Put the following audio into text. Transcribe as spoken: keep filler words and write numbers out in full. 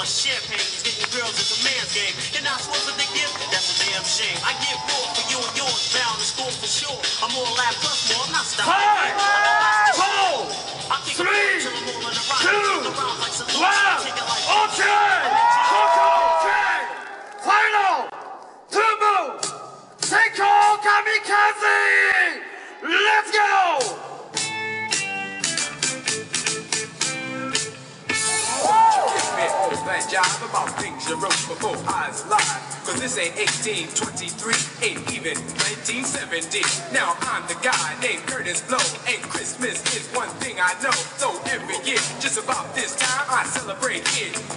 or champagne. He's getting girls is a man's game. You're not supposed to give, that's a damn shame. I give more for you and yours, bound to score for sure. I'm more lab plus more, I'm not stopping. Five, four, three, two, one, okay! Okay! Final! Two moves! Seiko Kamikaze! Let's go! This bad job about things you wrote before I was live. Cause this ain't eighteen twenty-three, ain't even nineteen seventy. Now I'm the guy named Curtis Blow, and Christmas is one thing I know. So every year, just about this time, I celebrate it.